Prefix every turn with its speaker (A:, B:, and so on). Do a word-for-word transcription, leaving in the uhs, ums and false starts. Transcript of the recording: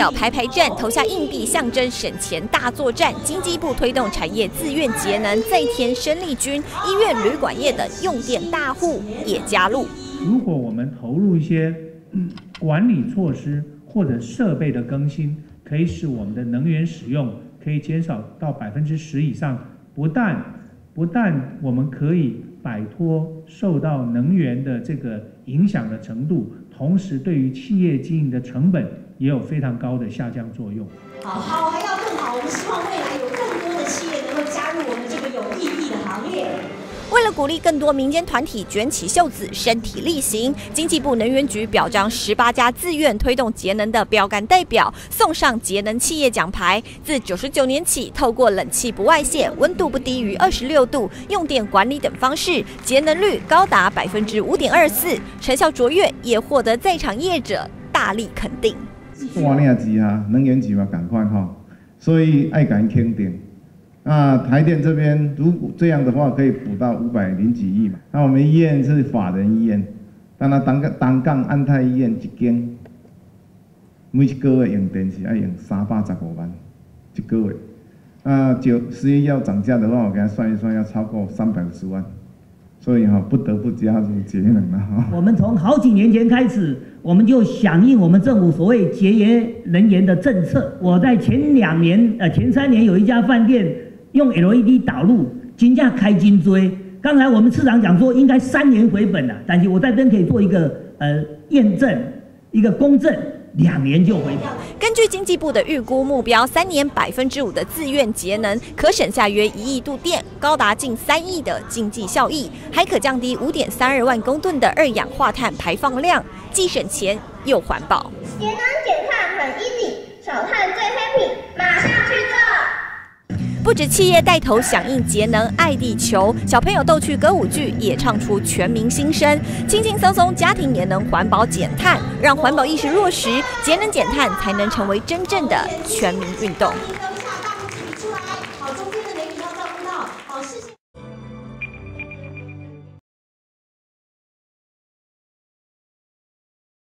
A: 表排排站，投下硬币象征省钱大作战。经济部推动产业自愿节能，再添生力军，医院、旅馆业等用电大户也加入。
B: 如果我们投入一些、嗯、管理措施或者设备的更新，可以使我们的能源使用可以减少到百分之十以上。不但不但我们可以摆脱受到能源的这个影响的程度，同时对于企业经营的成本也有非常高的下降作用。
C: 好，好还要更好，我们希望未来有更多的企业能够加入我们这个有意义的行列。
A: 为了鼓励更多民间团体卷起袖子、身体力行，经济部能源局表彰十八家自愿推动节能的标杆代表，送上节能企业奖牌。自九十九年起，透过冷气不外泄、温度不低于二十六度、用电管理等方式，节能率高达百分之五点二四，成效卓越，也获得在场业者大力肯定。
D: 哇，你也知啊，能源局嘛，赶快哈，所以爱敢肯定。那台电这边如果这样的话，可以补到五百零几亿嘛。那我们医院是法人医院，当然单单港安泰医院一间，每一个月用电是要用三百十五万一个月。那九十一要涨价的话，我给他算一算，要超过三百五十万。所以哈、哦，不得不加入节能了哈。
E: 我们从好几年前开始，我们就响应我们政府所谓节约能源的政策。我在前两年、呃前三年有一家饭店用 L E D 导入，金价开金追。刚才我们市长讲说应该三年回本了，但是我在这边可以做一个呃验证，一个公证。两年就回本。
A: 根据经济部的预估目标，三年百分之五的自愿节能，可省下约一亿度电，高达近三亿的经济效益，还可降低五点三二万公吨的二氧化碳排放量，既省钱又环保。
F: 节能减碳很 easy， 少碳最 happy， 马上去做。
A: 不止企业带头响应节能爱地球，小朋友逗趣歌舞剧也唱出全民心声，轻轻松松家庭也能环保减碳，让环保意识落实，节能减碳才能成为真正的全民运动。